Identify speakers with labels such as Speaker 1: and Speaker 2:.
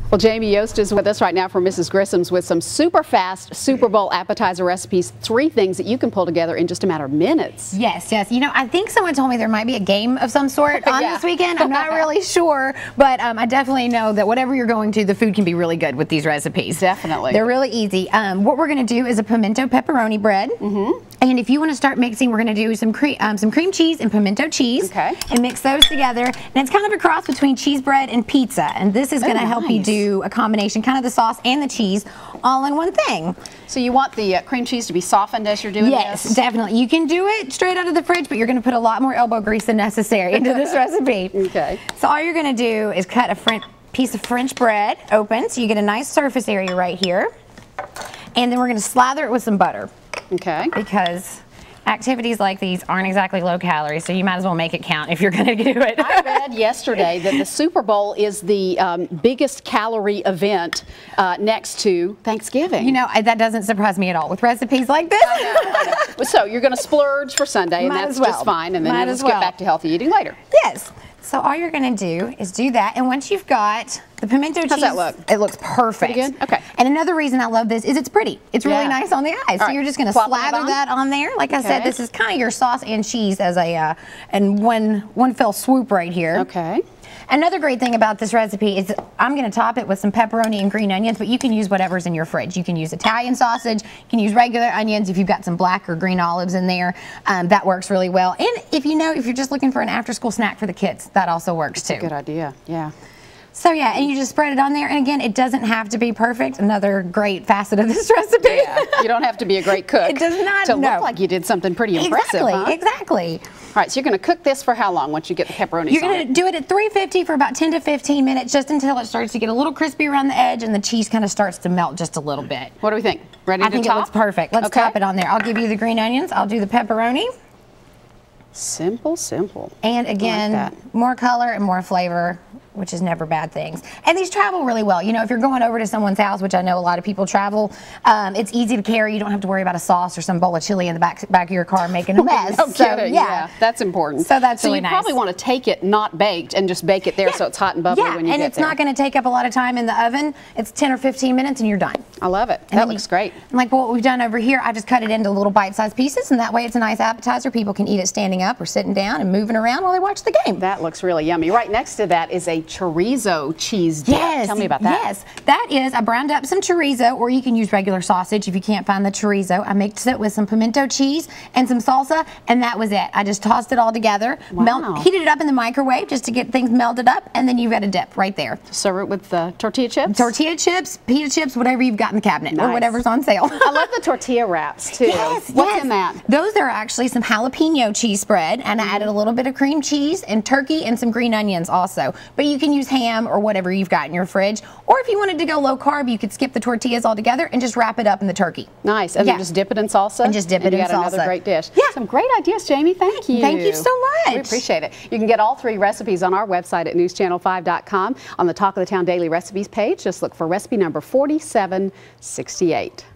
Speaker 1: Well, Jamie Yost is with us right now from Mrs. Grissom's with some super fast Super Bowl appetizer recipes. 3 things that you can pull together in just a matter of minutes.
Speaker 2: Yes, yes. You know, I think someone told me there might be a game of some sort on this weekend. I'm not really sure, but I definitely know that whatever you're going to, the food can be really good with these recipes.
Speaker 1: Definitely.
Speaker 2: They're really easy. What we're going to do is a pimento pepperoni bread. And if you want to start mixing, we're going to do some cream cheese and pimento cheese.
Speaker 1: Okay.
Speaker 2: And mix those together. And it's kind of a cross between cheese bread and pizza. And this is going to help you do a combination, kind of the sauce and the cheese all in one thing.
Speaker 1: So you want the cream cheese to be softened as you're doing this?
Speaker 2: Yes, definitely. You can do it straight out of the fridge, but you're going to put a lot more elbow grease than necessary into this recipe.
Speaker 1: Okay.
Speaker 2: So all you're going to do is cut a piece of French bread open, so you get a nice surface area right here. And then we're going to slather it with some butter.
Speaker 1: Okay.
Speaker 2: Because activities like these aren't exactly low calorie, so you might as well make it count if you're going to do it.
Speaker 1: I read yesterday that the Super Bowl is the biggest calorie event next to Thanksgiving.
Speaker 2: You know, that doesn't surprise me at all with recipes like this.
Speaker 1: I know. So you're going to splurge for Sunday, and that's just fine, and then let's get back to healthy eating later.
Speaker 2: Yes. So all you're going to do is do that, and once you've got the pimento cheese,
Speaker 1: how's that look?
Speaker 2: It looks perfect.
Speaker 1: Pretty good? Okay.
Speaker 2: And another reason I love this is it's pretty. It's really nice on the eyes. So you're just going to slather that on there. Like I said, this is kind of your sauce and cheese as a and one fell swoop right here.
Speaker 1: Okay.
Speaker 2: Another great thing about this recipe is I'm going to top it with some pepperoni and green onions, but you can use whatever's in your fridge. You can use Italian sausage, you can use regular onions if you've got some black or green olives in there. That works really well. And if you're just looking for an after-school snack for the kids, that also works too.
Speaker 1: That's a good idea, yeah.
Speaker 2: So yeah, and you just spread it on there, and again, it doesn't have to be perfect. Another great facet of this recipe.
Speaker 1: Yeah, you don't have to be a great cook.
Speaker 2: It does not.
Speaker 1: To look like you did something pretty impressive.
Speaker 2: Exactly, exactly.
Speaker 1: All right, so you're going to cook this for how long once you get the pepperoni?
Speaker 2: You're going to do it at 350 for about 10 to 15 minutes, just until it starts to get a little crispy around the edge and the cheese kind of starts to melt just a little bit.
Speaker 1: What do we think? Ready to top?
Speaker 2: I think it looks perfect. Let's top it on there. I'll give you the green onions. I'll do the pepperoni.
Speaker 1: Simple, simple.
Speaker 2: And again, more color and more flavor, which is never bad things. And these travel really well. You know, if you're going over to someone's house, which I know a lot of people travel, it's easy to carry. You don't have to worry about a sauce or some bowl of chili in the back of your car making a mess.
Speaker 1: No kidding. Yeah, that's important.
Speaker 2: So that's really nice.
Speaker 1: So you probably want to take it not baked and just bake it there so it's hot and bubbly when you get there.
Speaker 2: And it's not going to take up a lot of time in the oven. It's 10 or 15 minutes and you're done.
Speaker 1: I love it. That looks great.
Speaker 2: Like what we've done over here, I just cut it into little bite-sized pieces, and that way it's a nice appetizer. People can eat it standing up or sitting down and moving around while they watch the game.
Speaker 1: That looks really yummy. Right next to that is a chorizo cheese dip.
Speaker 2: Yes.
Speaker 1: Tell me about that.
Speaker 2: Yes. That is, I browned up some chorizo, or you can use regular sausage if you can't find the chorizo. I mixed it with some pimento cheese and some salsa, and that was it. I just tossed it all together, heated it up in the microwave just to get things melted up, and then you've got a dip right there.
Speaker 1: Serve it with tortilla chips?
Speaker 2: Tortilla chips, pita chips, whatever you've got in the cabinet, or whatever's on sale.
Speaker 1: I love the tortilla wraps, too.
Speaker 2: Yes,
Speaker 1: What's in that?
Speaker 2: Those are actually some jalapeno cheese spread, and I added a little bit of cream cheese and turkey and some green onions also. But you can use ham or whatever you've got in your fridge. Or if you wanted to go low carb, you could skip the tortillas altogether and just wrap it up in the turkey.
Speaker 1: Nice. And then just dip it in salsa.
Speaker 2: And just dip it in salsa.
Speaker 1: You got another great dish.
Speaker 2: Yeah.
Speaker 1: Some great ideas, Jamie. Thank you.
Speaker 2: Thank you so much.
Speaker 1: We appreciate it. You can get all 3 recipes on our website at newschannel5.com. On the Talk of the Town Daily Recipes page, just look for recipe number 4768.